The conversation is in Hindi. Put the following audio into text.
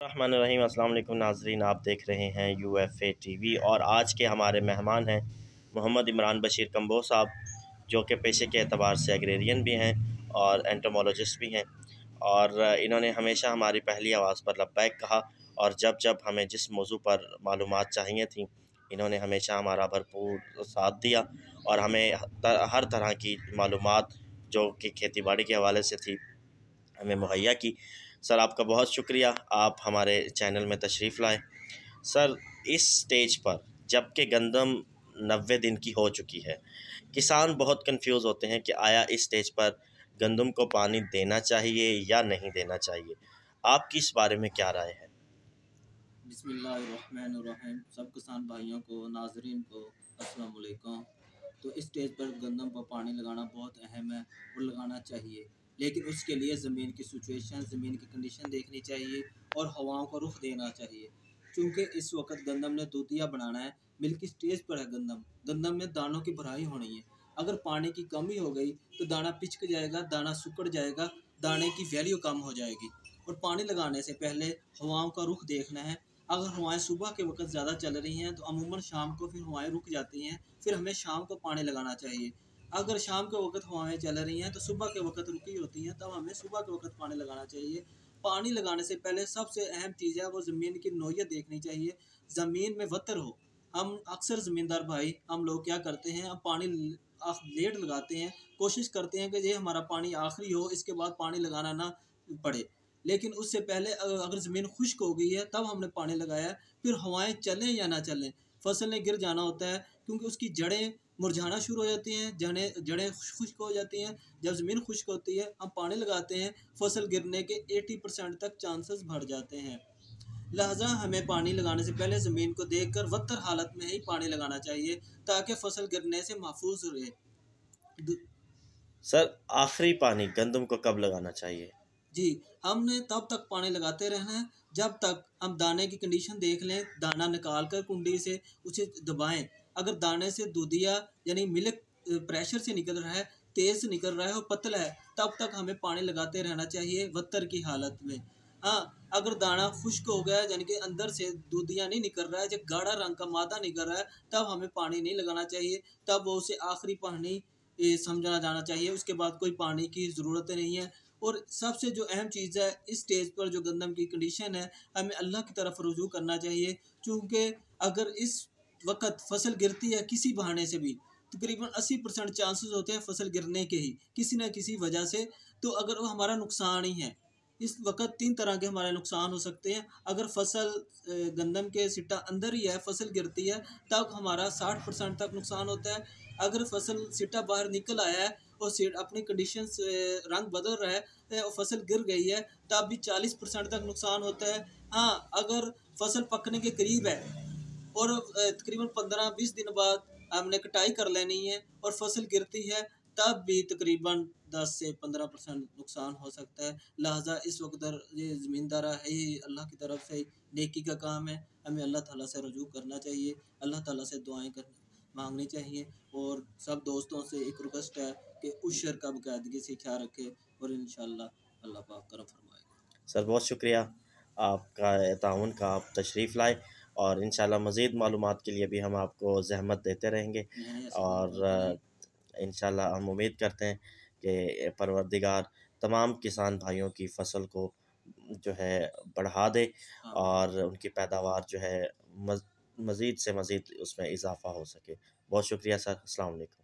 रहमानिर्रहीम। अस्सलाम वालेकुम नाज़रीन, आप देख रहे हैं UFA TV और आज के हमारे मेहमान हैं मोहम्मद इमरान बशीर कम्बो साहब, जो कि पेशे के एतबार से एग्रेरियन भी हैं और एंटोमोलॉजिस्ट भी हैं। और इन्होंने हमेशा हमारी पहली आवाज़ पर लब्बैक कहा और जब जब हमें जिस मौजू पर मालूमात चाहिए थी, इन्होंने हमेशा हमारा भरपूर साथ दिया और हमें हर तरह की मालूमात जो कि खेती बाड़ी के हवाले से थी हमें मुहैया की। सर, आपका बहुत शुक्रिया, आप हमारे चैनल में तशरीफ़ लाए। सर, इस स्टेज पर जबकि गंदम 90 दिन की हो चुकी है, किसान बहुत कंफ्यूज होते हैं कि आया इस स्टेज पर गंदम को पानी देना चाहिए या नहीं देना चाहिए। आपकी इस बारे में क्या राय है? बिस्मिल्लाहिर्रहमानिर्रहीम। सब किसान भाइयों को, नाजरीन को अस्सलाम वालेकुम। तो इस स्टेज पर गंदम पर पानी लगाना बहुत अहम है और लगाना चाहिए, लेकिन उसके लिए ज़मीन की सिचुएशन, ज़मीन की कंडीशन देखनी चाहिए और हवाओं का रुख देना चाहिए। क्योंकि इस वक्त गंदम ने दूधिया बनाना है, मिल्की स्टेज पर है गंदम। गंदम में दानों की भराई होनी है। अगर पानी की कमी हो गई तो दाना पिचक जाएगा, दाना सुकड़ जाएगा, दाने की वैल्यू कम हो जाएगी। और पानी लगाने से पहले हवाओं का रुख देखना है। अगर हवाएं सुबह के वक्त ज़्यादा चल रही हैं तो अमूमन शाम को फिर हवाएं रुक जाती हैं, फिर हमें शाम को पानी लगाना चाहिए। अगर शाम के वक्त हवाएं चल रही हैं तो सुबह के वक्त रुकी होती हैं, तब हमें सुबह के वक्त पानी लगाना चाहिए। पानी लगाने से पहले सबसे अहम चीज़ है वो ज़मीन की नोयत देखनी चाहिए, ज़मीन में वतर हो। हम अक्सर ज़मींदार भाई हम लोग क्या करते हैं, हम पानी लेट लगाते हैं, कोशिश करते हैं कि ये हमारा पानी आखिरी हो, इसके बाद पानी लगाना ना पड़े। लेकिन उससे पहले अगर ज़मीन खुश्क हो गई है तब हमने पानी लगाया है। फिर हवाएं चलें या ना चलें, फसल ने गिर जाना होता है, क्योंकि उसकी जड़ें मुरझाना शुरू हो जाती हैं, जड़ें खुश्क हो जाती हैं। जब ज़मीन खुश्क होती है, हम पानी लगाते हैं, फसल गिरने के 80% तक चांसेस बढ़ जाते हैं। लिहाजा हमें पानी लगाने से पहले ज़मीन को देखकर वत्तर हालत में ही पानी लगाना चाहिए, ताकि फसल गिरने से महफूज रहे। सर, आखिरी पानी गंदम को कब लगाना चाहिए? जी, हमने तब तक पानी लगाते रहना है जब तक हम दाने की कंडीशन देख लें, दाना निकाल कर कुंडी से उसे दबाएं। अगर दाने से दूधिया यानी मिल्क प्रेशर से निकल रहा है, तेज़ से निकल रहा है और पतला है, तब तक हमें पानी लगाते रहना चाहिए वत्तर की हालत में। हाँ, अगर दाना खुश्क हो गया यानी कि अंदर से दूधिया नहीं निकल रहा है, जब गाढ़ा रंग का मादा निकल रहा है, तब हमें पानी नहीं लगाना चाहिए। तब वो उसे आखिरी पानी समझा जाना चाहिए, उसके बाद कोई पानी की ज़रूरत नहीं है। और सबसे जो अहम चीज़ है इस स्टेज पर जो गंदम की कंडीशन है, हमें अल्लाह की तरफ रुजू करना चाहिए। क्योंकि अगर इस वक्त फसल गिरती है किसी बहाने से भी, तकरीबन 80% चांसेस होते हैं फसल गिरने के ही, किसी न किसी वजह से। तो अगर वो हमारा नुकसान ही है, इस वक्त 3 तरह के हमारे नुकसान हो सकते हैं। अगर फसल गंदम के सिट्टा अंदर ही है, फसल गिरती है, तब हमारा 60% तक नुकसान होता है। अगर फसल सिट्टा बाहर निकल आया है और सीड अपनी कंडीशन से रंग बदल रहा है और फसल गिर गई है, तब भी 40% तक नुकसान होता है। हाँ, अगर फसल पकने के करीब है और तकरीबन 15-20 दिन बाद हमने कटाई कर लेनी है और फसल गिरती है, तब भी तकरीबन 10 से 15% नुकसान हो सकता है। लिहाजा इस वक्त ये ज़मींदारा है ही अल्लाह की तरफ से नेकी का काम है, हमें अल्लाह ताला से रुजू करना चाहिए, अल्लाह ताला से दुआएं मांगनी चाहिए। और सब दोस्तों से एक रिक्वेस्ट है कि उशर का बाकायदगी से ख्याल रखें और इंशाअल्लाह अल्लाह पाक करम फरमाएगा। सर, बहुत शुक्रिया आपका ताउन का, आप तशरीफ़ लाए और इंशाल्लाह मज़ीद मालूमात के लिए भी हम आपको ज़हमत देते रहेंगे। और इंशाल्लाह हम उम्मीद करते हैं कि परवरदिगार तमाम किसान भाइयों की फ़सल को जो है बढ़ा दे और उनकी पैदावार जो है मज़ीद से मज़ीद उसमें इजाफ़ा हो सके। बहुत शुक्रिया सर, अस्सलाम वालेकुम।